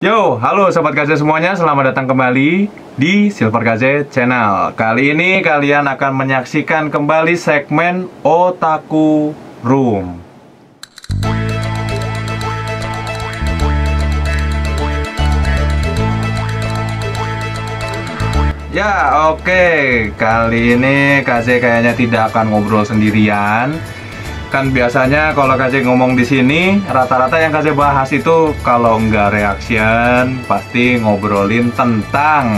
Yo, halo Sobat KZ semuanya, selamat datang kembali di Silver KZ Channel. Kali ini kalian akan menyaksikan kembali segmen Otaku Room. Ya, oke. Kali ini KZ kayaknya tidak akan ngobrol sendirian. Kan biasanya kalau KZ ngomong di sini, rata-rata yang KZ bahas itu kalau nggak reaction, pasti ngobrolin tentang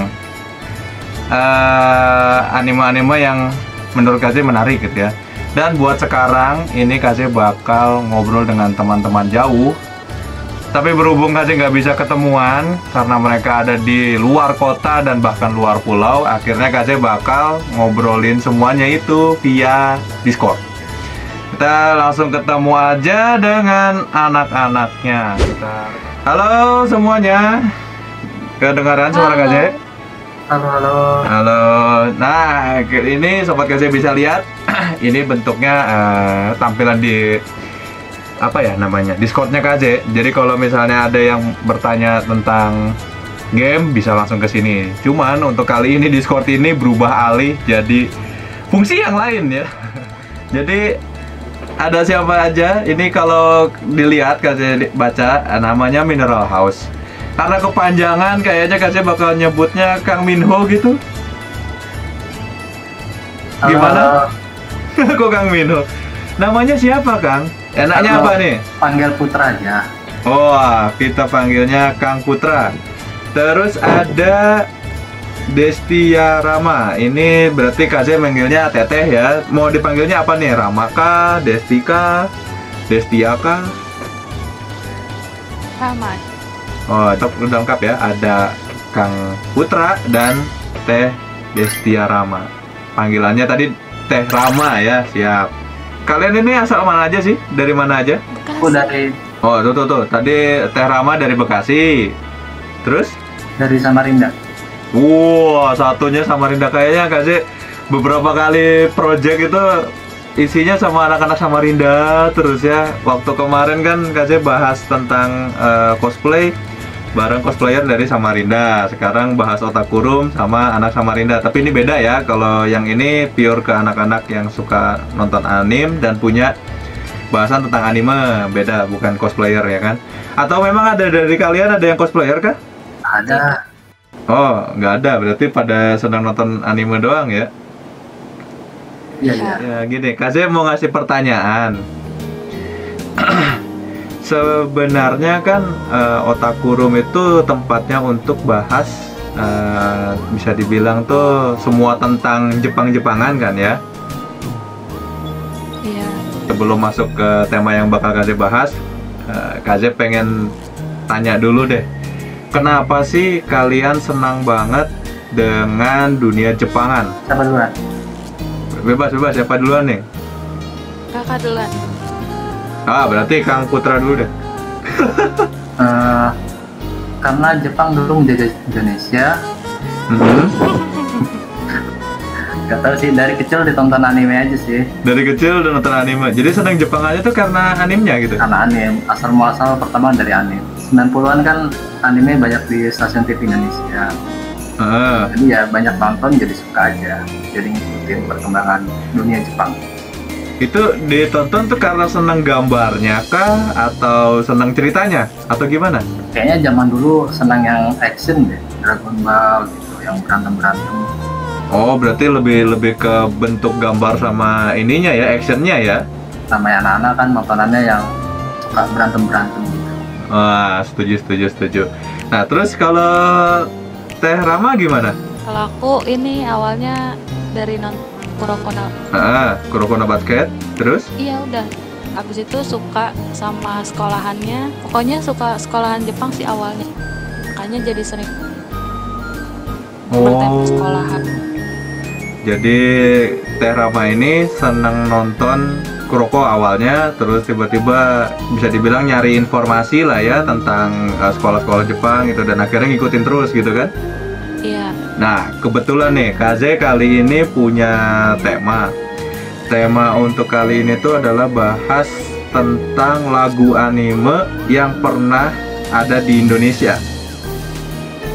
anime-anime yang menurut KZ menarik gitu ya. Dan buat sekarang, ini KZ bakal ngobrol dengan teman-teman jauh. Tapi berhubung KZ nggak bisa ketemuan, karena mereka ada di luar kota dan bahkan luar pulau, akhirnya KZ bakal ngobrolin semuanya itu via Discord. Kita langsung ketemu aja dengan anak-anaknya. Halo semuanya. Kedengaran suara KZ? Halo. Halo. Nah, ini Sobat KZ bisa lihat. Ini bentuknya tampilan di apa ya namanya? Discordnya KZ. Jadi kalau misalnya ada yang bertanya tentang game bisa langsung ke sini. Cuman untuk kali ini Discord ini berubah alih jadi fungsi yang lain ya. Jadi ada siapa aja? Ini kalau dilihat kasih baca namanya Mineral House. Karena kepanjangan kayaknya kasih bakal nyebutnya Kang Minho gitu. Gimana? Kok Kang Minho? Namanya siapa Kang? Enaknya apa nih? Panggil Putra aja. Oh, kita panggilnya Kang Putra. Terus ada Destia Rama, ini berarti KZ manggilnya Teteh ya. Mau dipanggilnya apa nih? Ramaka, Destika, Destiaka? Rama. Oh, itu udah lengkap ya. Ada Kang Putra dan Teh Destia Rama. Panggilannya tadi Teh Rama ya, siap. Kalian ini asal mana aja sih? Dari mana aja? Bekasi. Aku dari Oh, tuh. Tadi Teh Rama dari Bekasi. Terus? dari Samarinda. Wow, satunya Samarinda. Kayaknya kasih beberapa kali project itu isinya sama anak-anak Samarinda terus ya. Waktu kemarin kan kasih bahas tentang cosplay bareng cosplayer dari Samarinda. Sekarang bahas Otaku Room sama anak Samarinda. Tapi ini beda ya. Kalau yang ini pure ke anak-anak yang suka nonton anime dan punya bahasan tentang anime. Beda, bukan cosplayer ya kan? Atau memang ada dari kalian ada yang cosplayer kah? Ada. Oh, nggak ada. Berarti pada senang nonton anime doang ya? Iya. Ya gini, Kaze mau ngasih pertanyaan. Sebenarnya kan Otaku Room itu tempatnya untuk bahas bisa dibilang tuh semua tentang Jepang-Jepangan kan ya? Iya. Sebelum masuk ke tema yang bakal Kaze bahas, Kaze pengen tanya dulu deh. Kenapa sih kalian senang banget dengan dunia Jepangan? Siapa duluan? Bebas, siapa duluan nih? Kakak duluan. Berarti Kang Putra dulu deh. Karena Jepang dulu menjajah Indonesia. Gak tau sih, dari kecil ditonton anime aja sih. Dari kecil udah nonton anime. Jadi senang Jepang aja tuh karena animenya gitu? Karena anime, asal muasal pertama dari anime. 90-an kan anime banyak di stasiun TV Indonesia. Jadi ya banyak nonton, jadi suka aja. Jadi ngikutin perkembangan dunia Jepang. Itu ditonton tuh karena senang gambarnya kah? Atau senang ceritanya? Atau gimana? Kayaknya zaman dulu senang yang action deh. Dragon Ball gitu, yang berantem-berantem. Oh, berarti lebih ke bentuk gambar sama ininya ya, actionnya ya? Sama anak-anak kan nontonannya yang suka berantem-berantem gitu. Wah, setuju. Nah, terus kalau Teh Rama gimana? Kalau aku ini awalnya dari Kuroko no. Kuroko no Basket. Terus? Iya udah. Habis itu suka sama sekolahannya. Pokoknya suka sekolahan Jepang sih awalnya. Makanya jadi sering bertemu sekolahan. Jadi Teh Rama ini seneng nonton Kuroko awalnya, terus tiba-tiba bisa dibilang nyari informasi lah ya tentang sekolah-sekolah Jepang gitu, dan akhirnya ngikutin terus gitu kan? Iya. Nah, kebetulan nih KZ kali ini punya tema. Tema untuk kali ini tuh adalah bahas tentang lagu anime yang pernah ada di Indonesia.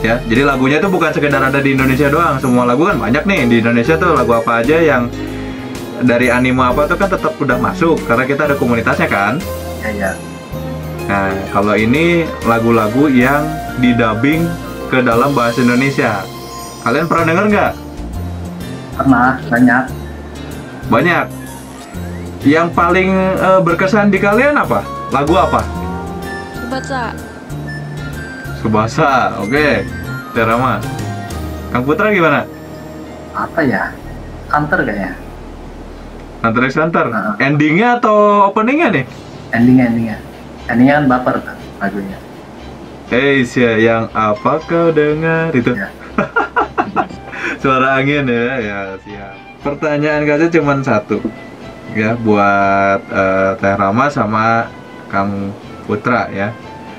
ya. Jadi lagunya itu bukan sekedar ada di Indonesia doang. Semua lagu kan banyak nih di Indonesia tuh, lagu apa aja yang dari anime apa tuh kan tetap udah masuk karena kita ada komunitasnya kan. Iya. Nah, kalau ini lagu-lagu yang didubbing ke dalam bahasa Indonesia. Kalian pernah denger nggak? Pernah, banyak. Banyak. Yang paling berkesan di kalian apa? Lagu apa? Subasa. Subasa, oke. Terama. Kang Putra gimana? Apa ya? Hunter kayaknya. Hunter x Hunter. Heeh. Endingnya atau openingnya nih? Endingnya kan baper tuh lagunya. Ya, yang apa kau dengar itu? Ya. Suara angin ya, ya siap. Pertanyaan kasih cuma satu, ya buat Teh Rama sama Kang Putra ya.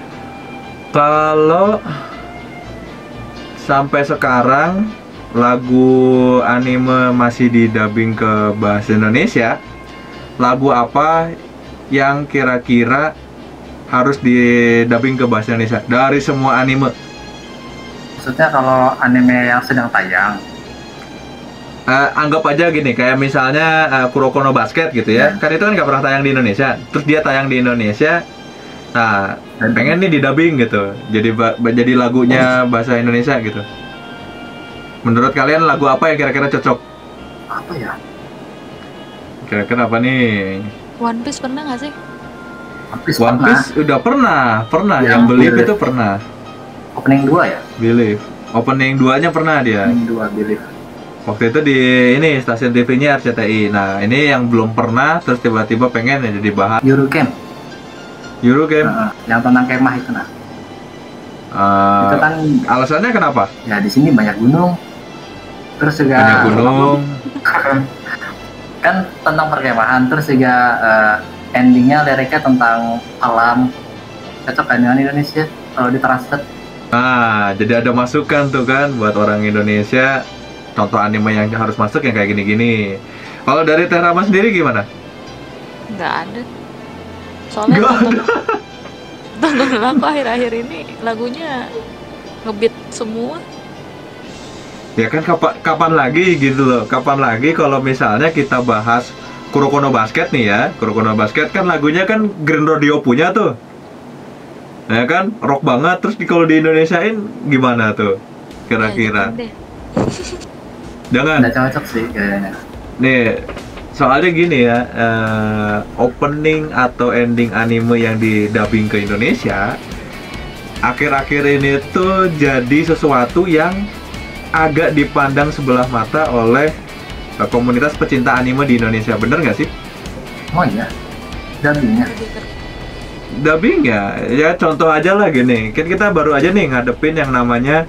Kalau sampai sekarang lagu anime masih didubbing ke bahasa Indonesia, lagu apa yang kira-kira harus didubbing ke bahasa Indonesia dari semua anime? Maksudnya kalau anime yang sedang tayang. Anggap aja gini, kayak misalnya Kuroko no Basket gitu ya. Kan itu kan nggak pernah tayang di Indonesia. Terus dia tayang di Indonesia. Nah, pengen nih didubbing gitu. Jadi lagunya bahasa Indonesia gitu. Menurut kalian lagu apa yang kira-kira cocok? Apa ya? Kira-kira apa nih? One Piece pernah nggak sih? One Piece udah pernah. Yang Believe itu pernah. Opening 2 ya? Believe. Opening 2-nya pernah dia. Opening 2 Believe. Waktu itu di ini stasiun TV-nya RCTI. Nah, ini yang belum pernah terus tiba-tiba pengen ya jadi bahan. Eurocamp. Yang tentang kemah itu nah. Itu kan alasannya kenapa? Ya di sini banyak gunung. Terus juga Banyak gunung. Kan tentang perkemahan, terus juga endingnya liriknya tentang alam. Cocok kan dengan Indonesia kalau ditranslate. Nah, jadi ada masukan tuh kan buat orang Indonesia. Contoh anime yang harus masuk yang kayak gini-gini. Kalau dari Teh Rama sendiri gimana? Nggak ada. Soalnya tontonan aku akhir-akhir ini lagunya ngebeat semua. Ya kan kapan lagi gitu loh. Kapan lagi kalau misalnya kita bahas Kuroko no Basket nih ya. Kuroko no Basket kan lagunya kan Green Rodeo punya tuh. Ya kan rock banget. Terus kalau di Indonesiain gimana tuh? Kira-kira. Ya, Jangan. Nggak cocok sih kayaknya. Nih, soalnya gini ya, opening atau ending anime yang didubbing ke Indonesia akhir-akhir ini tuh jadi sesuatu yang agak dipandang sebelah mata oleh komunitas pecinta anime di Indonesia. Bener nggak sih? Oh iya, dubbingnya. Dubbing ya contoh aja lah gini. Kan kita baru aja nih ngadepin yang namanya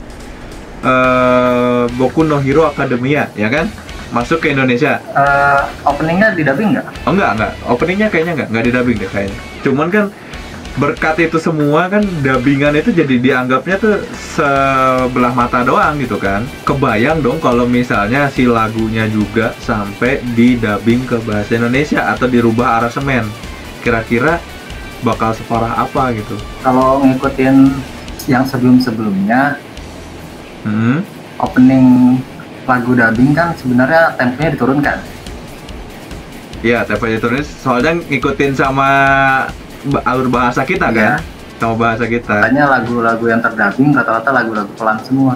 Boku no Hero Academia, ya kan? Masuk ke Indonesia. Openingnya di dubbing nggak? Oh enggak. Openingnya kayaknya enggak di-dubbing deh kayaknya. Cuman kan berkat itu semua kan dubbingan itu jadi dianggapnya tuh sebelah mata doang gitu kan. Kebayang dong kalau misalnya si lagunya juga sampai di-dubbing ke bahasa Indonesia atau dirubah aransemen. Kira-kira bakal separah apa gitu. Kalau ngikutin yang sebelum-sebelumnya, opening lagu dubbing kan sebenarnya temponya diturunkan. Iya, temponya diturunkan soalnya ngikutin sama alur bahasa kita kan, sama bahasa kita. Makanya lagu-lagu yang terdubbing rata-rata lagu-lagu pelan semua.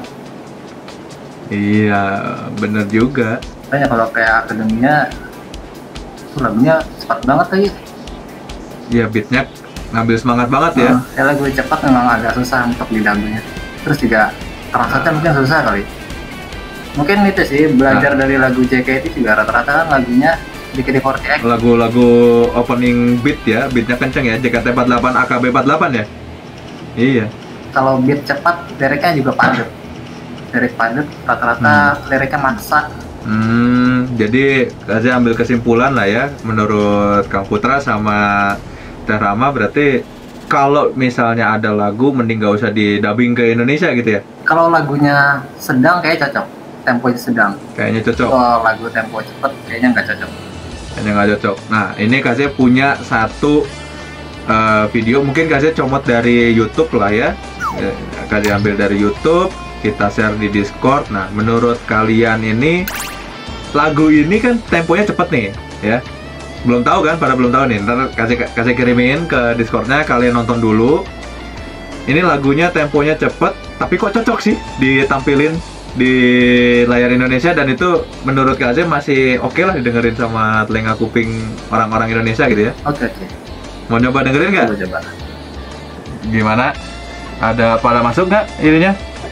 Iya, bener juga. Makanya kalau kayak akademinya, lagunya cepat banget lagi. Iya, beatnya ngambil semangat banget ya. Ya lagu cepat memang agak susah untuk didubbingnya. Terus juga translate mungkin susah kali. Mungkin itu sih belajar dari lagu JKT juga rata-rata kan lagunya JKT48. Lagu-lagu opening beat ya, beatnya kenceng ya, JKT48 AKB48 ya. Iya. Kalau beat cepat, liriknya juga padat. Lirik padat, rata-rata liriknya maksa. Jadi saya ambil kesimpulan lah ya, menurut Kang Putra sama Teh Rama berarti kalau misalnya ada lagu mending gak usah di-dubbing ke Indonesia gitu ya. Kalau lagunya sedang kayak cocok, temponya sedang. Kayaknya cocok. Kalau lagu tempo cepet kayaknya nggak cocok. Kayaknya nggak cocok. Nah, ini kasih punya satu video, mungkin kasih comot dari YouTube lah ya. Kasih ambil dari YouTube. kita share di Discord. Nah, menurut kalian ini lagu ini kan temponya cepet nih, ya. Belum tahu kan? Pada belum tahu nih. Ntar kasih kirimin ke Discordnya, kalian nonton dulu. Ini lagunya temponya cepet, tapi kok cocok sih ditampilin di layar Indonesia, dan itu menurut Kak Azim masih oke lah didengerin sama telinga kuping orang-orang Indonesia gitu ya. Oke. Mau nyoba dengerin nggak? Coba. Gimana? Ada pada masuk nggak ininya?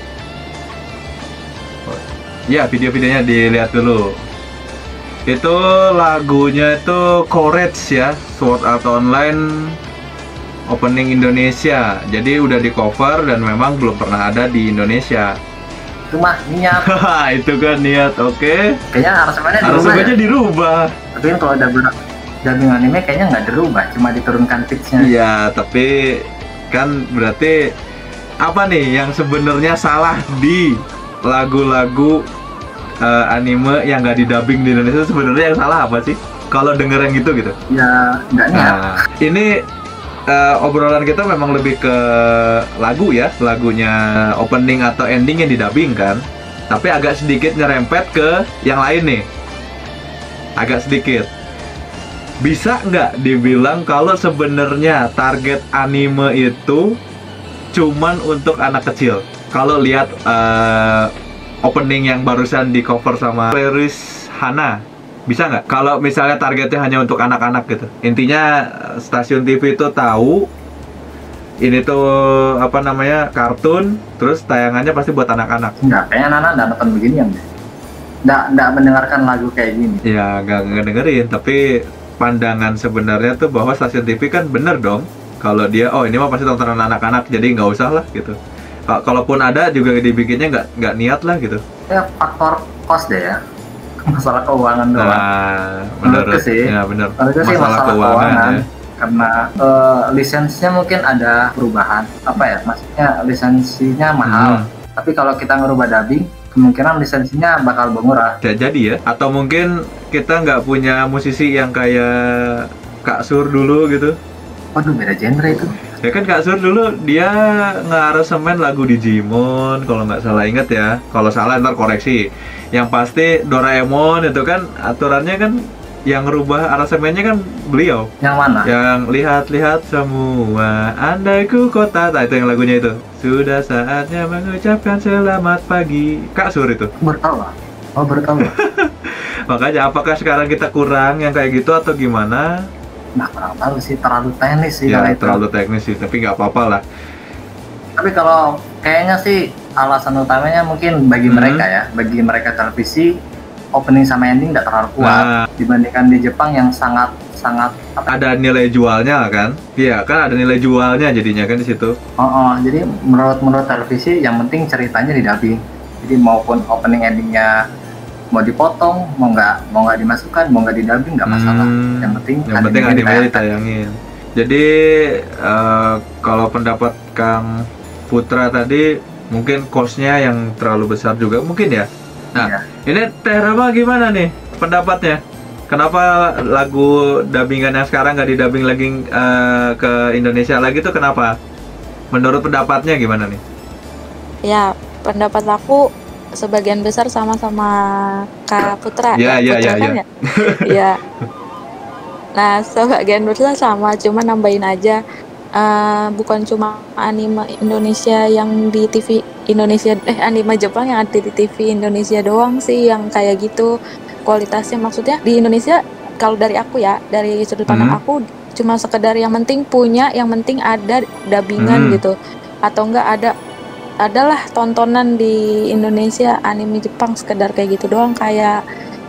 Ya, video-videonya dilihat dulu. Itu lagunya itu Courage ya, Sword Art Online opening Indonesia. Jadi udah di cover dan memang belum pernah ada di Indonesia. Itu mah niat. Itu kan niat, oke. Kayaknya aransemennya dirubah. Tapi kan kalau ada dubbing anime kayaknya nggak dirubah, cuma diturunkan pitch-nya. Iya, tapi kan berarti apa nih yang sebenarnya salah di lagu-lagu anime yang nggak didubbing di Indonesia? Sebenarnya yang salah apa sih? Kalau denger yang gitu? Ya nggak niat. Nah, ini obrolan kita memang lebih ke lagu ya, lagunya opening atau ending yang didubbing kan. Tapi agak sedikit nyerempet ke yang lain nih. Agak sedikit. Bisa nggak dibilang kalau sebenarnya target anime itu cuman untuk anak kecil? Kalau lihat opening yang barusan di cover sama Clarice Hana, bisa nggak? Kalau misalnya targetnya hanya untuk anak-anak gitu. Intinya stasiun TV itu tahu ini tuh apa namanya kartun, terus tayangannya pasti buat anak-anak. Enggak, kayaknya anak-anak nggak nonton beginian deh. Nggak mendengarkan lagu kayak gini. Ya nggak dengerin, tapi pandangan sebenarnya tuh bahwa stasiun TV kan bener dong. Kalau dia, oh ini mah pasti tontonan anak-anak, jadi nggak usah lah gitu. Kalaupun ada juga dibikinnya nggak niat lah gitu. Ya faktor cost deh ya, masalah keuangan doang. Nah, menurut sih, ya bener. Masalah keuangan. Ya. Karena lisensinya mungkin ada perubahan, apa ya? Maksudnya lisensinya mahal. Tapi kalau kita ngerubah dubbing, kemungkinan lisensinya bakal murah. Jadi ya, atau mungkin kita nggak punya musisi yang kayak Kak Sur dulu gitu. Waduh, beda genre itu. Ya kan Kak Sur dulu dia ngaransemen lagu Digimon kalau nggak salah, inget ya. Kalau salah ntar koreksi. Yang pasti Doraemon itu kan aturannya kan yang ngerubah aransemennya kan beliau. Yang mana? Yang lihat-lihat semua andaiku kota. Nah, itu yang lagunya itu. Sudah saatnya mengucapkan selamat pagi. Kak Sur itu. Bertahu. Oh, bertahu. Makanya apakah sekarang kita kurang yang kayak gitu atau gimana? Nah, kurang tahu sih, terlalu teknis sih. Ya, terlalu teknis sih, tapi nggak apa-apa lah. Tapi kalau kayaknya sih alasan utamanya mungkin bagi mereka ya, bagi mereka televisi, opening sama ending nggak terlalu kuat dibandingkan di Jepang yang sangat ada nilai jualnya kan? Iya kan, ada nilai jualnya jadinya kan di situ. Jadi menurut televisi yang penting ceritanya didubbing. Jadi maupun opening endingnya mau dipotong, mau nggak dimasukkan, mau nggak didubbing nggak masalah. Yang penting anime ditayangin. Jadi kalau pendapat Kang Putra tadi mungkin cost-nya yang terlalu besar juga mungkin ya. Nah, ini Teh Rama gimana nih pendapatnya? Kenapa lagu dubbingan yang sekarang nggak didubbing lagi ke Indonesia lagi tuh kenapa? Menurut pendapatnya gimana nih? Ya, pendapat aku sebagian besar sama-sama Kak Putra. Iya. Iya. Nah, sebagian besar sama, cuma nambahin aja. Bukan cuma anime Indonesia yang di TV Indonesia, anime Jepang yang ada di TV Indonesia doang sih yang kayak gitu kualitasnya. Maksudnya di Indonesia kalau dari aku ya, dari sudut pandang aku cuma sekedar yang penting punya, yang penting ada dubbingan gitu, atau enggak adalah tontonan di Indonesia anime Jepang sekedar kayak gitu doang. Kayak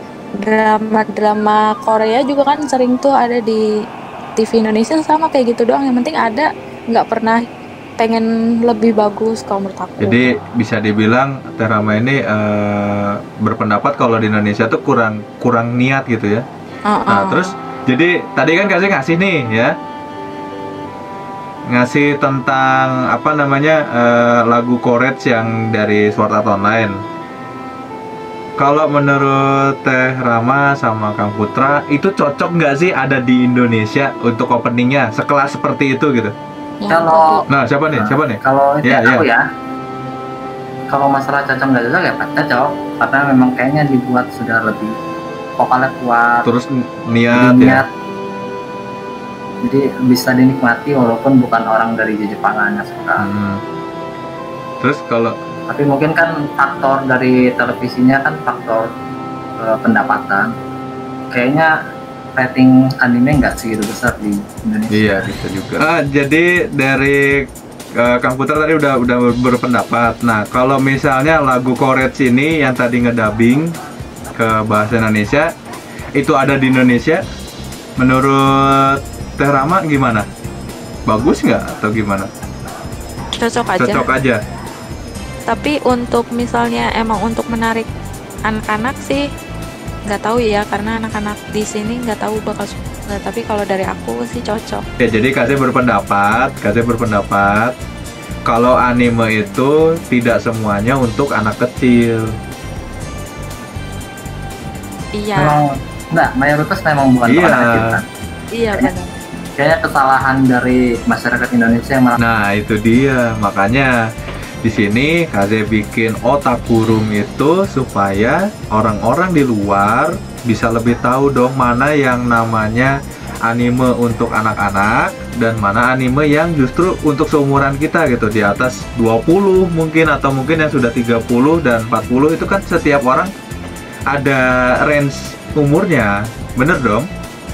drama Korea juga kan sering tuh ada di TV Indonesia, sama kayak gitu doang, yang penting ada, nggak pernah pengen lebih bagus kalau menurut aku. Jadi bisa dibilang Teh Rama ini berpendapat kalau di Indonesia tuh kurang niat gitu ya. Nah terus jadi tadi kan ngasih nih ya, ngasih tentang apa namanya lagu Courage yang dari Sword Art Online. Kalau menurut Teh Rama sama Kang Putra, itu cocok nggak sih ada di Indonesia untuk openingnya sekelas seperti itu gitu? Kalau siapa nih? Kalau aku ya, kalau masalah cocok nggak cocok ya pasti cocok, karena memang kayaknya dibuat sudah lebih vokalnya kuat, terus jadi niat ya. jadi bisa dinikmati walaupun bukan orang dari Jepangan yang suka. Terus kalau tapi mungkin kan faktor dari televisinya kan faktor pendapatan, kayaknya rating anime nggak segitu besar di Indonesia. Iya, bisa juga. Jadi dari Kang Putra tadi udah berpendapat. Nah, kalau misalnya lagu Koretz ini yang tadi ngedubbing ke bahasa Indonesia itu ada di Indonesia, menurut Teh Rama gimana? Bagus nggak atau gimana? Cocok aja. Cocok aja. Tapi untuk misalnya emang untuk menarik anak-anak sih nggak tahu ya, karena anak-anak di sini nggak tahu bakal suka. Tapi kalau dari aku sih cocok. Ya, jadi Kasih berpendapat kalau anime itu tidak semuanya untuk anak kecil. Iya. Enggak, mayoritas memang bukan Iya. untuk anak kecil kan. Iya benar. Kayaknya kesalahan dari masyarakat Indonesia yang malah. Nah, itu dia. Makanya di sini Kaze bikin Otakurum itu supaya orang-orang di luar bisa lebih tahu dong mana yang namanya anime untuk anak-anak dan mana anime yang justru untuk seumuran kita gitu, di atas 20 mungkin, atau mungkin yang sudah 30 dan 40. Itu kan setiap orang ada range umurnya, bener dong?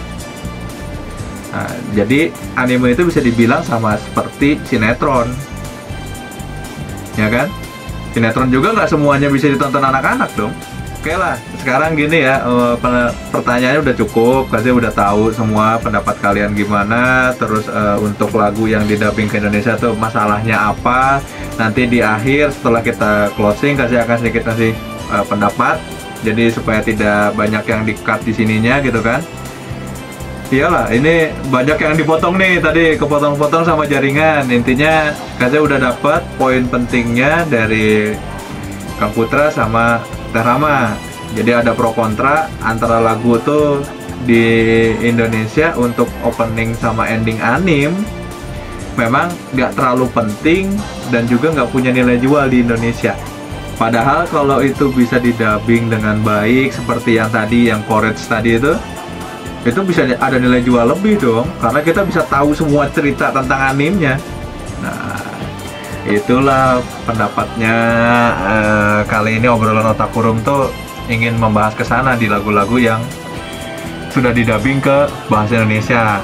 Nah, jadi anime itu bisa dibilang sama seperti sinetron, ya kan? Sinetron juga nggak semuanya bisa ditonton anak-anak dong. Oke lah, sekarang gini ya, pertanyaannya udah cukup, Kaze udah tahu semua pendapat kalian gimana. Terus untuk lagu yang didubbing ke Indonesia tuh masalahnya apa? Nanti di akhir setelah kita closing, Kaze akan sedikit kasih pendapat. Jadi supaya tidak banyak yang di-cut di sininya gitu kan. Iyalah, ini banyak yang dipotong nih, tadi kepotong-potong sama jaringan. Intinya Kaze udah dapat poin pentingnya dari Kang Putra sama Teh Rama. Jadi ada pro kontra antara lagu tuh di Indonesia untuk opening sama ending anime memang nggak terlalu penting dan juga nggak punya nilai jual di Indonesia. Padahal kalau itu bisa didubbing dengan baik seperti yang tadi, yang Koretz tadi itu bisa ada nilai jual lebih dong, karena kita bisa tahu semua cerita tentang animenya. Nah, itulah pendapatnya. Kali ini obrolan Otakurum tuh ingin membahas ke sana di lagu-lagu yang sudah didubbing ke bahasa Indonesia.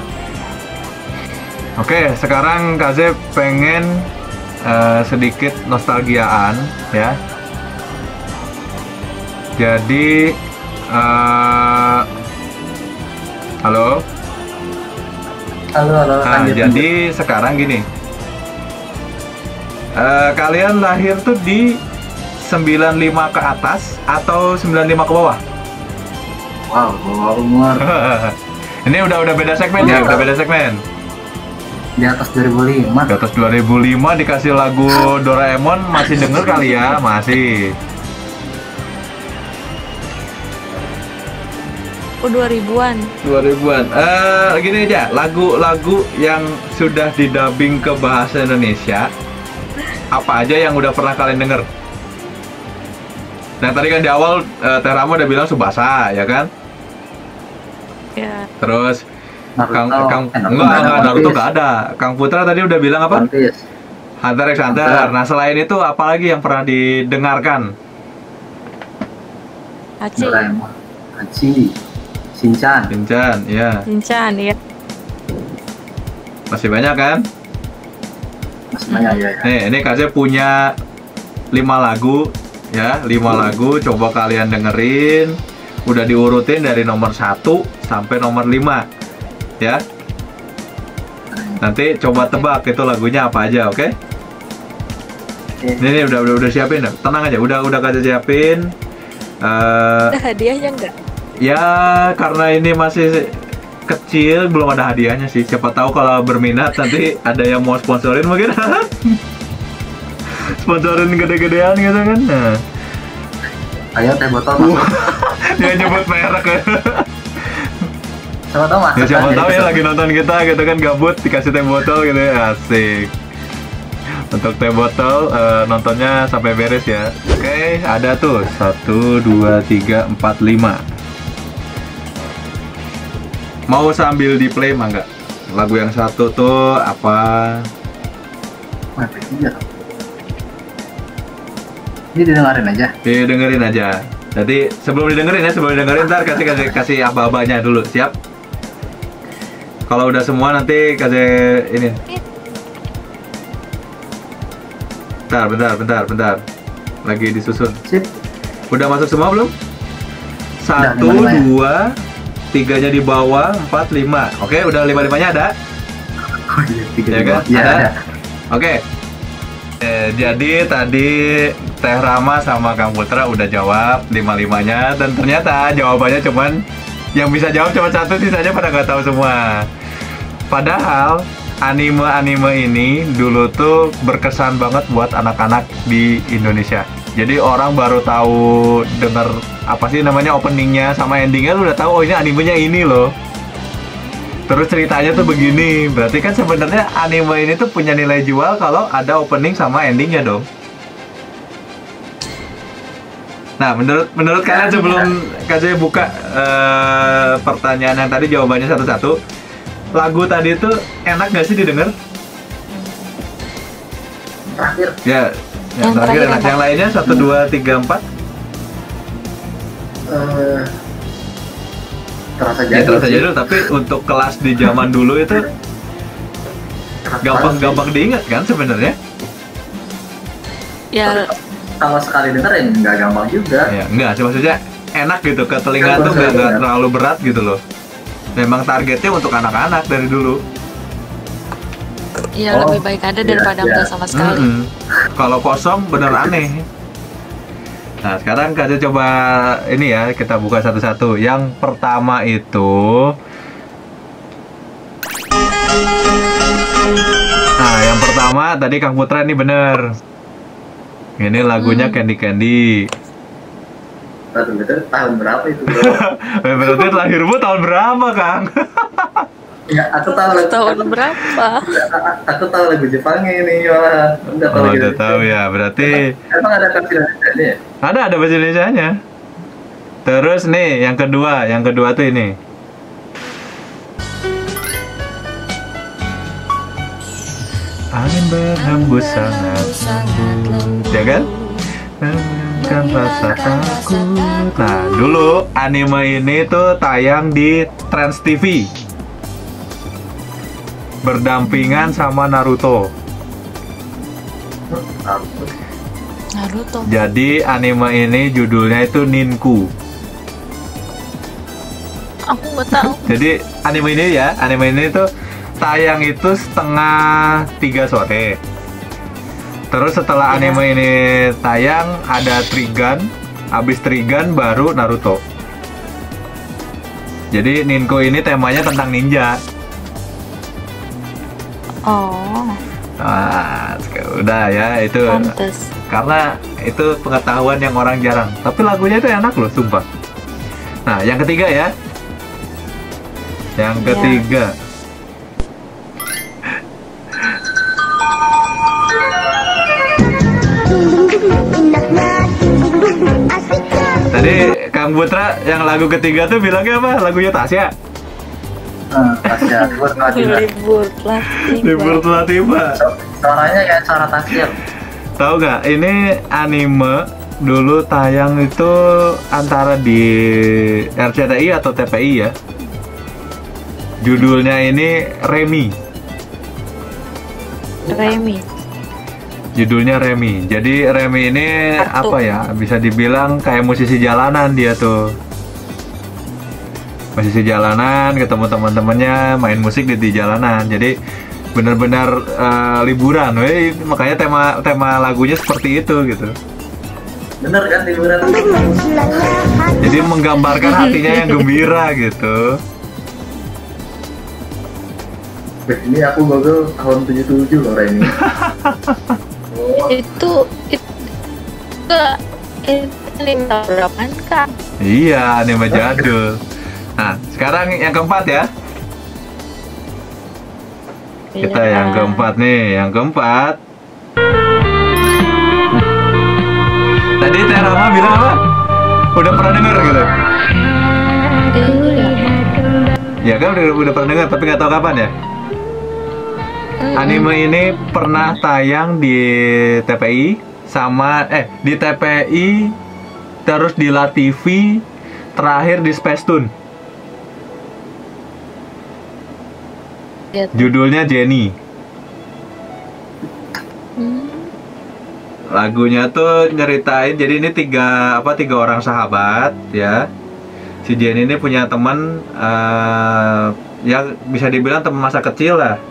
Oke, sekarang Kaze pengen sedikit nostalgiaan ya. Jadi halo. Nah, jadi sekarang gini, kalian lahir tuh di 95 ke atas atau 95 ke bawah? Wow, bawah umur. Ini udah beda segmen ya, udah beda segmen. Di atas 2005. Di atas 2005 dikasih lagu Doraemon masih denger kali ya, masih. 2000-an. 2000-an. Gini aja, lagu-lagu yang sudah didubbing ke bahasa Indonesia, apa aja yang udah pernah kalian denger? Nah, tadi kan di awal Teh Rama udah bilang Tsubasa, ya kan? Ya. Terus Naruto. enggak, Naruto nggak ada. Kang Putra tadi udah bilang apa? One Piece. Hunter x Hunter. Nah, selain itu apa lagi yang pernah didengarkan? Hachi. Doraemon, Hachi, Shinchan. Shinchan, ya. Shinchan, ya. Masih banyak kan? Masih banyak ya. Nih, ini Kaze punya 5 lagu ya, 5 lagu, coba kalian dengerin. Udah diurutin dari nomor 1 sampai nomor 5 ya. Nanti coba tebak itu lagunya apa aja, oke? Ini udah siapin, tenang aja, udah Kaze siapin. Ada hadiahnya enggak? Ya, karena ini masih kecil, belum ada hadiahnya sih. Siapa tahu kalau berminat nanti ada yang mau sponsorin mungkin. Sponsorin gede-gedean gitu kan. Nah. Ayo teh botol masuk. Dia nyebut merek ya. Siapa tahu mas. Ya, siapa tahu ya lagi nonton kita gitu kan, gabut dikasih teh botol gitu ya, asik. Untuk teh botol nontonnya sampai beres ya. Oke, ada tuh 1, 2, 3, 4, 5. Mau sambil di play mah nggak? Lagu yang satu tuh apa? Iya. Ini didengarin aja. Didengerin aja. Jadi sebelum didengerin ntar kasih aba-abanya dulu. Siap? Kalau udah semua nanti kasih ini. Bentar. Lagi disusun. Sip. Udah masuk semua belum? 1, 2, 3-nya di bawah, 4, 5. Oke, udah 5-5-nya ada? Oh iya, 3 Ya kan? Ya, ada. Oke. Jadi tadi Teh Rama sama Kang Putra udah jawab 5-5-nya dan ternyata jawabannya cuman yang bisa jawab cuma satu, sisanya pada nggak tahu semua. Padahal anime ini dulu tuh berkesan banget buat anak-anak di Indonesia. Jadi orang baru tahu denger apa sih namanya openingnya sama endingnya lu udah tahu oh ini animenya ini loh. Terus ceritanya tuh begini, berarti kan sebenarnya anime ini tuh punya nilai jual kalau ada opening sama endingnya dong. Nah, menurut kalian sebelum saya buka pertanyaan yang tadi jawabannya satu-satu, lagu tadi tuh enak gak sih didengar? Terakhir. Ya, yang terakhir enak. Yang lainnya 1, 2, 3, 4. Terasa Ya terasa jadul, tapi untuk kelas di zaman dulu itu gampang diingat kan sebenarnya? Ya, kalau sekali dengerin nggak gampang juga. Ya, enggak sih maksudnya enak gitu ke telinga tuh nggak terlalu berat gitu loh. Memang targetnya untuk anak-anak dari dulu. ya lebih baik ada daripada enggak sama sekali. Kalau kosong bener aneh. Nah sekarang kita coba ini ya, kita buka satu-satu. Yang pertama itu, nah yang pertama tadi Kang Putra ini bener. Ini lagunya Candy Candy. Betul tahun berapa itu? Berarti lahirmu tahun berapa, Kang? Ya, aku tahu lagu Tahun berapa? Aku tahu lagu Jepangnya ini malah. Udah tahu ya, berarti. Emang ada versi Indonesia ya? Ada bahasa Indonesianya. Terus nih, yang kedua tuh ini. Angin berhembus sangat lembut, ya kan? Kan rasa takut. Nah, dulu anime ini tuh tayang di Trans TV. Berdampingan sama Naruto. Naruto. Jadi anime ini judulnya itu Ninku. Aku nggak tahu. Jadi anime ini tuh tayang itu 2:30 sore. Terus setelah anime ini tayang ada Trigun, habis Trigun baru Naruto. Jadi Ninku ini temanya tentang ninja. Oh. Nah, udah ya itu. Pantes. Karena itu pengetahuan yang orang jarang. Tapi lagunya itu enak loh, sumpah. Nah, yang ketiga ya. Yang ketiga. Tadi Kang Putra yang lagu ketiga tuh bilangnya apa? Lagunya Tasya. Tasya, Libur telah tiba. Suaranya kayak suara Tasya. Tahu nggak? Ini anime dulu tayang itu antara di RCTI atau TPI ya. Judulnya ini Remy. Judulnya Remy. Jadi Remy ini apa ya? Bisa dibilang kayak musisi jalanan dia tuh. Musisi jalanan, ketemu teman-temannya, main musik di jalanan. Jadi benar-benar liburan, makanya tema lagunya seperti itu gitu. Bener kan liburan? Jadi menggambarkan hatinya yang gembira gitu. Ini aku Google tahun 77 loh ini. Itu anime berapaan kan? Iya, anime jadul. Nah, sekarang yang keempat ya. Kita yang keempat nih, yang keempat. Rama bilang apa? Udah pernah denger gitu? Iya. Ya kan udah pernah denger tapi nggak tahu kapan ya? Anime ini pernah tayang di TPI sama di TPI, terus di La TV, terakhir di Space Tune. Gitu. Judulnya Jenny. Lagunya tuh nyeritain, jadi ini tiga orang sahabat ya. Si Jenny ini punya teman yang bisa dibilang teman masa kecil lah.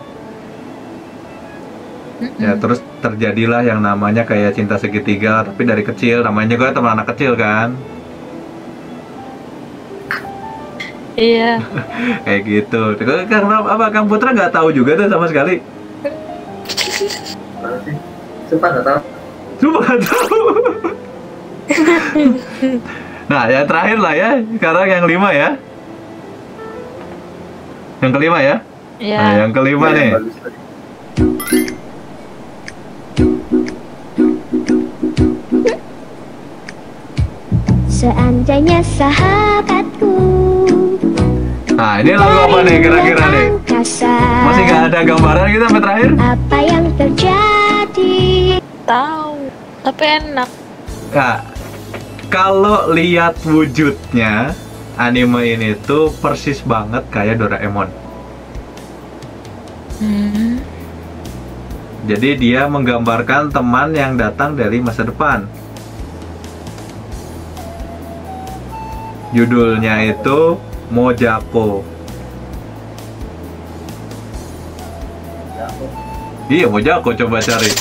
Ya terus terjadilah yang namanya kayak cinta segitiga, tapi dari kecil, namanya juga teman anak kecil kan. Iya. Kayak gitu. Karena apa Kang Putra nggak tahu juga tuh sama sekali. Mana sih? Sumpah nggak tahu. Cuma nggak tahu. Nah, yang terakhir lah ya. Sekarang yang 5 ya. Yang kelima ya. Iya. Nah, yang kelima Iya, nih. bagus tadi. Seandainya sahabatku. Nah, ini lagu apa nih kira-kira nih? Kasar, Masih nggak ada gambaran kita sampai terakhir? apa yang terjadi? Tahu. Tapi enak. Nah, kalau lihat wujudnya, anime ini tuh persis banget kayak Doraemon. Jadi dia menggambarkan teman yang datang dari masa depan. Judulnya itu Mojako. Iya, Mojako, coba cari.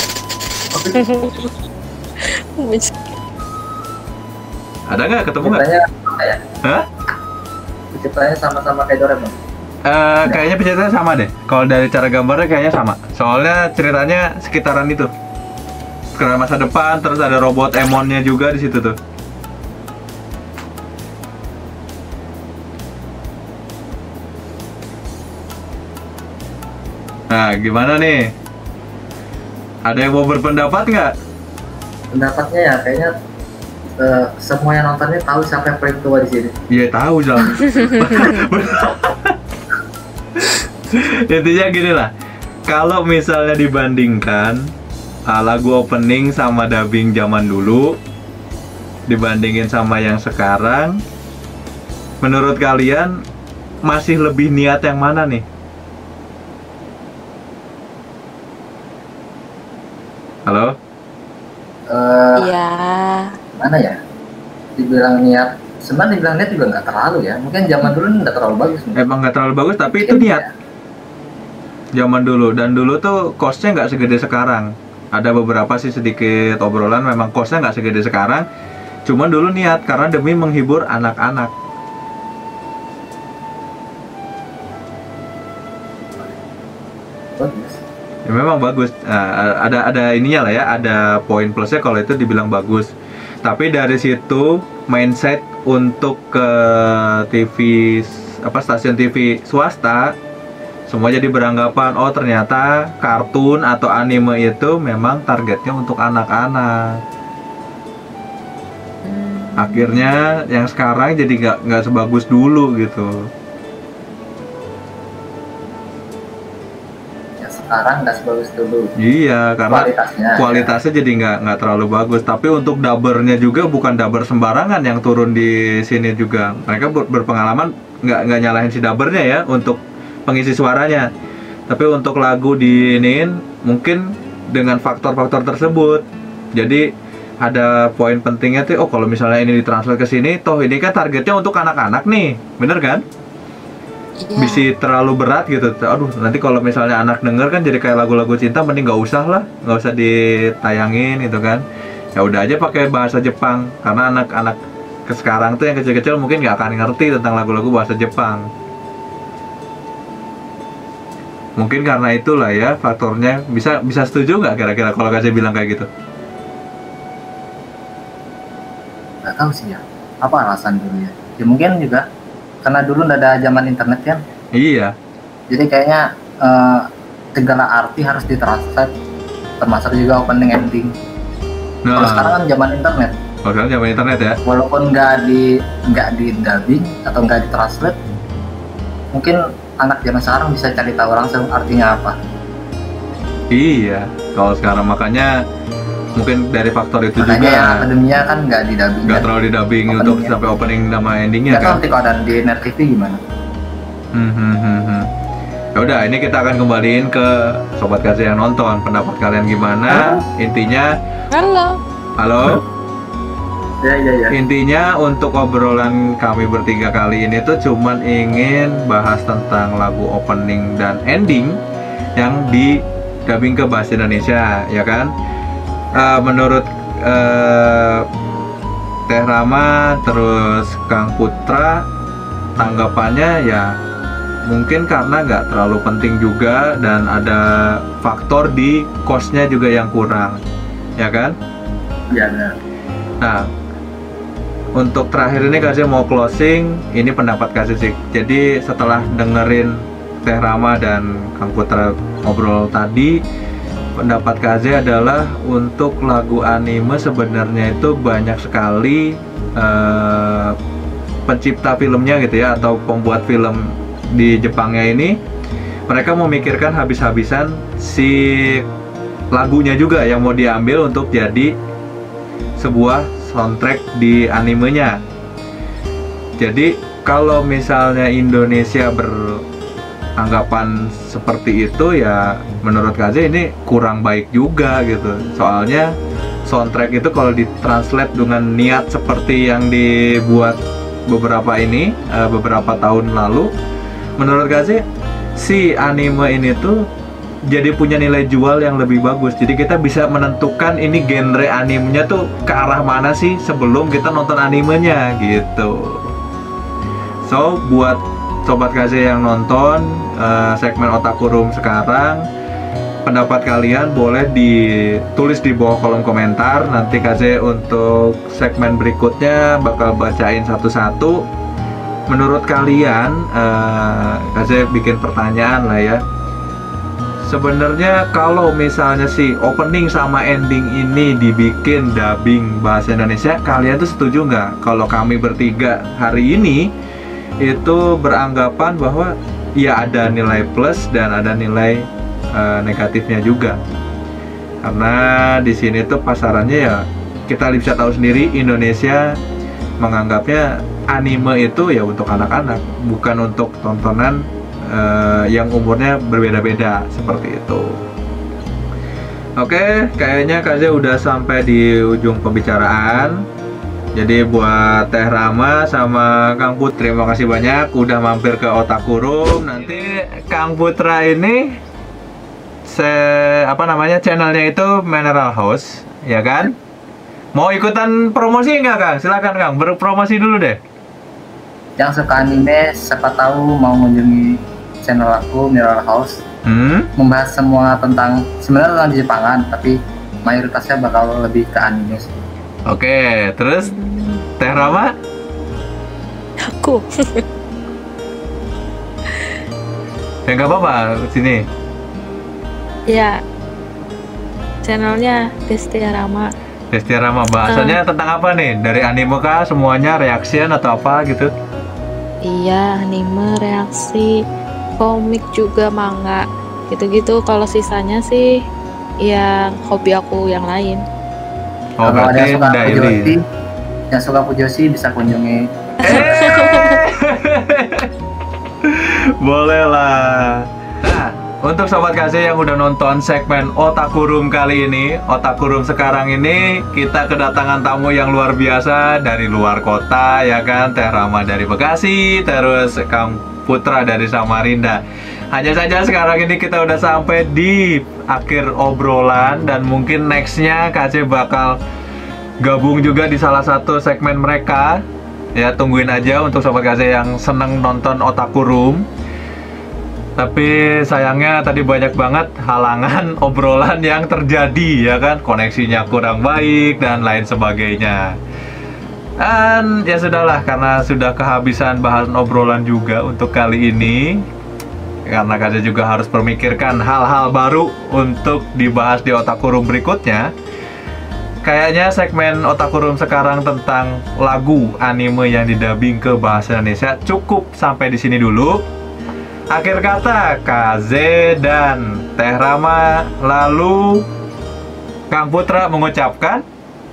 Ada nggak? Ketemu nggak? Ceritanya apa ya? Hah? Ceritanya sama-sama kayak Doraemon. Kayaknya penceritanya sama deh. Kalau dari cara gambarnya kayaknya sama. Soalnya ceritanya sekitaran itu. Sekarang masa depan, terus ada robot Emonnya juga di situ tuh. Nah, gimana nih? Ada yang mau berpendapat nggak? Pendapatnya ya kayaknya semua yang nontonnya tahu siapa yang paling tua di sini. Iya tahu Jal. Intinya gini lah. Kalau misalnya dibandingkan lagu opening sama dubbing zaman dulu, dibandingin sama yang sekarang, menurut kalian masih lebih niat yang mana nih? Halo? Iya. Mana ya? Dibilang niat, sebenarnya dibilang niat juga nggak terlalu ya. Mungkin zaman dulu nggak terlalu bagus. Emang nggak terlalu bagus, tapi itu niat. Zaman dulu, dan dulu tuh cost-nya nggak segede sekarang. Ada beberapa sih sedikit obrolan, memang cost-nya nggak segede sekarang. Cuman dulu niat, karena demi menghibur anak-anak. Bagus. Ya, memang bagus. Ada ininya lah ya, ada poin plusnya kalau itu dibilang bagus. Tapi dari situ mindset untuk ke TV stasiun TV swasta semua jadi beranggapan oh ternyata kartun atau anime itu memang targetnya untuk anak-anak. Akhirnya yang sekarang jadi nggak sebagus dulu gitu. Sekarang nggak sebagus dulu. Iya, karena kualitasnya ya. Jadi nggak terlalu bagus. Tapi untuk dubbernya juga bukan dubber sembarangan yang turun di sini juga. Mereka berpengalaman, nggak nyalahin si dubbernya ya untuk pengisi suaranya. Tapi untuk lagu diinin mungkin dengan faktor-faktor tersebut. Jadi ada poin pentingnya tuh. Oh kalau misalnya ini ditranslate ke sini, toh ini kan targetnya untuk anak-anak nih, bener kan? Iya. Bisa terlalu berat gitu. Aduh, nanti kalau misalnya anak denger kan jadi kayak lagu-lagu cinta, mending nggak usah lah, nggak usah ditayangin gitu kan. Ya udah aja pakai bahasa Jepang, karena anak-anak ke sekarang tuh yang kecil-kecil mungkin nggak akan ngerti tentang lagu-lagu bahasa Jepang. Mungkin karena itulah ya faktornya. Bisa setuju nggak kira-kira kalau kasih bilang kayak gitu? Nggak tahu sih ya. Apa alasan dulu ya? Ya mungkin juga karena dulu nggak ada zaman internet kan. Iya. Jadi kayaknya segala arti harus ditranslate, termasuk juga opening ending. Kalau sekarang kan zaman internet, Kalau zaman internet ya. Walaupun nggak di dubbing atau nggak di translate, mungkin anak zaman sekarang bisa cari tahu langsung artinya apa. Iya, kalau sekarang makanya mungkin dari faktor itu Makanya juga. yang akademia kan nggak di dubbing. Nggak terlalu di dubbing untuk sampai opening sama endingnya Nggak tahu kan. nanti kalau ada di Net TV gimana. Ya udah, ini kita akan kembaliin ke sobat kasih yang nonton. Pendapat kalian gimana? Intinya, halo. Ya. Intinya untuk obrolan kami bertiga kali ini tuh cuman ingin bahas tentang lagu opening dan ending yang di dubbing ke bahasa Indonesia, ya kan? Menurut Teh Rama terus Kang Putra, tanggapannya ya mungkin karena nggak terlalu penting juga dan ada faktor di cost-nya juga yang kurang, ya kan? Ya, benar. Nah, untuk terakhir ini Kasih mau closing, ini pendapat Kasih sih. Jadi setelah dengerin Teh Rama dan Kang Putra ngobrol tadi, pendapat Kasih adalah untuk lagu anime sebenarnya itu banyak sekali pencipta filmnya gitu ya, atau pembuat film di Jepangnya ini, mereka memikirkan habis-habisan si lagunya juga yang mau diambil untuk jadi sebuah soundtrack di animenya. Jadi kalau misalnya Indonesia beranggapan seperti itu, ya menurut Kaze ini kurang baik juga gitu. Soalnya soundtrack itu kalau ditranslate dengan niat seperti yang dibuat beberapa tahun lalu, menurut Kaze si anime ini tuh jadi punya nilai jual yang lebih bagus. Jadi kita bisa menentukan ini genre animenya tuh ke arah mana sih sebelum kita nonton animenya gitu. So buat sobat Kaze yang nonton segmen Otaku Room sekarang, pendapat kalian boleh ditulis di bawah kolom komentar. Nanti Kaze untuk segmen berikutnya bakal bacain satu-satu. Menurut kalian, Kaze bikin pertanyaan lah ya. Sebenarnya kalau misalnya si opening sama ending ini dibikin dubbing bahasa Indonesia, kalian tuh setuju nggak? Kalau kami bertiga hari ini itu beranggapan bahwa ya ada nilai plus dan ada nilai negatifnya juga. Karena di sini tuh pasarannya ya kita bisa tahu sendiri, Indonesia menganggapnya anime itu ya untuk anak-anak, bukan untuk tontonan yang umurnya berbeda-beda seperti itu. Oke, kayaknya Kaze udah sampai di ujung pembicaraan. Jadi buat Teh Rama sama Kang Put, terima kasih banyak udah mampir ke Otaku Room. Nanti Kang Putra ini channelnya itu Mineral House, ya kan? Mau ikutan promosi nggak Kang? Silakan Kang, berpromosi dulu deh. Yang suka anime, siapa tahu mau mengunjungi channel aku Mineral House. Membahas semua tentang, sebenarnya tentang Jepangan, tapi mayoritasnya bakal lebih ke anime sih. Oke, terus Teh Rama? Aku. Ya nggak apa-apa, sini. Ya, channelnya Destia Rama. Destia Rama, bahasanya tentang apa nih? Dari anime kah? Semuanya reaction atau apa gitu? Iya, anime, reaksi, komik juga, manga, gitu-gitu. Kalau sisanya sih ya hobi aku yang lain. Oh, kalau ada berarti yang suka daily. Fujoshi, yang suka Fujoshi bisa kunjungi. Boleh lah. Nah, untuk sobat kasih yang udah nonton segmen Otaku Room kali ini, Otaku Room sekarang ini kita kedatangan tamu yang luar biasa dari luar kota, ya kan? Teh Rama dari Bekasi, terus Kang Putra dari Samarinda. Hanya saja sekarang ini kita udah sampai di akhir obrolan dan mungkin nextnya KC bakal gabung juga di salah satu segmen mereka. Ya, tungguin aja untuk sobat KC yang seneng nonton Otaku Room. Tapi sayangnya tadi banyak banget halangan obrolan yang terjadi, ya kan? Koneksinya kurang baik dan lain sebagainya. Dan ya sudahlah, karena sudah kehabisan bahasan obrolan juga untuk kali ini. Karena Kaze juga harus memikirkan hal-hal baru untuk dibahas di Otaku Room berikutnya. kayaknya segmen Otaku Room sekarang tentang lagu anime yang didubbing ke bahasa Indonesia cukup sampai di sini dulu. Akhir kata, Kaze dan Teh Rama, lalu Kang Putra mengucapkan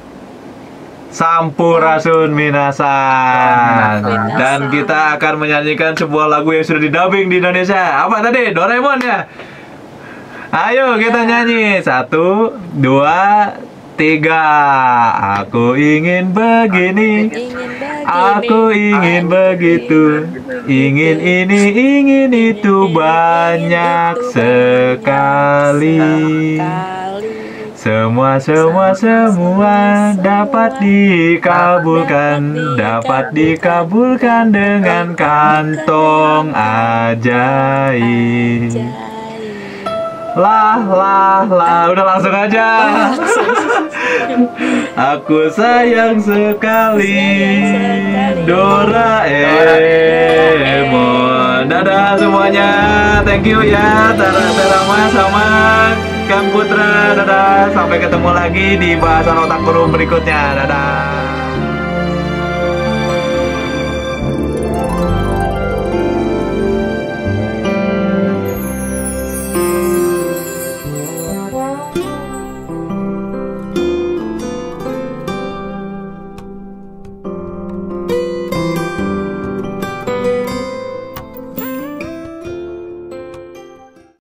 Sampurasun minasan. Dan kita akan menyanyikan sebuah lagu yang sudah didubbing di Indonesia. Apa tadi? Doraemon ya? Ayo kita nyanyi. 1, 2, 3. Aku ingin begini, aku ingin begitu, ingin ini, ingin itu, banyak sekali. Semua dapat dikabulkan dengan kantong ajaib. Lah, udah langsung aja. Aku sayang sekali Doraemon. Dadah semuanya, thank you ya Terama sama Kang Putra. Dadah, sampai ketemu lagi di bahasan Otaku Room berikutnya. Dadah.